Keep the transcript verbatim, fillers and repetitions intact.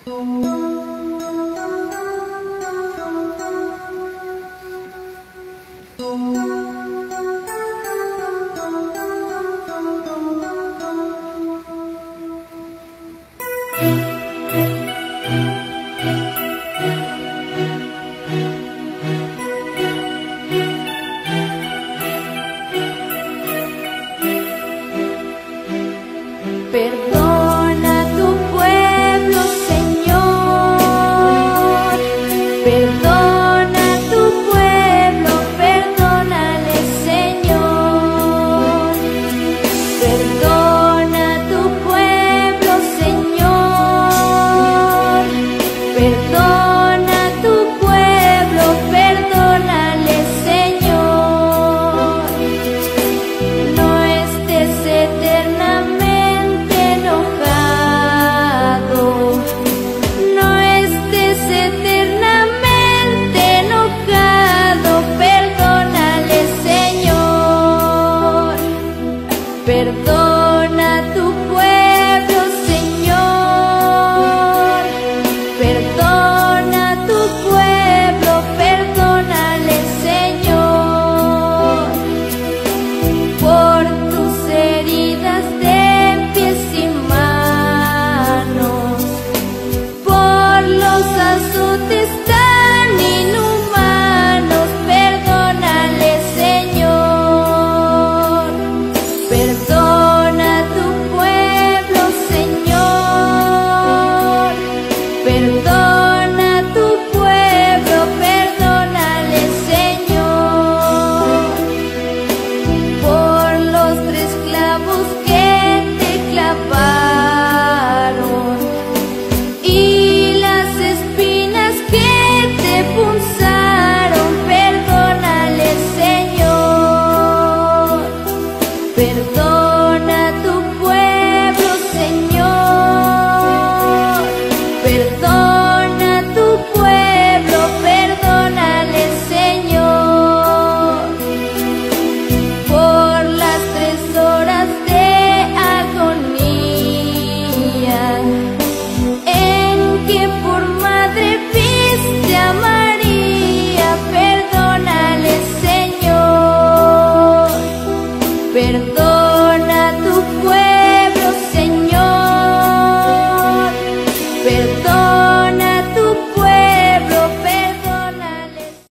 Perdona a tu pueblo, Señor. Perdona a tu pueblo, perdónale, Señor. Perdona a tu pueblo, Señor. Perdona a tu pueblo, perdónale, Señor. No estés eternamente enojado, no estés eternamente enojado, perdónale, Señor. Perdona a tu pueblo, Señor. Perdona a tu pueblo, perdónale, Señor. Por tus heridas de pies y manos, por los azotes tan inhumanos, perdónale, Señor. Perdona a tu pueblo, Señor. Perdona a tu pueblo, perdónale, Señor. Por los tres clavos que te clavaron y las espinas que te punzaron, perdónale, Señor. Perdona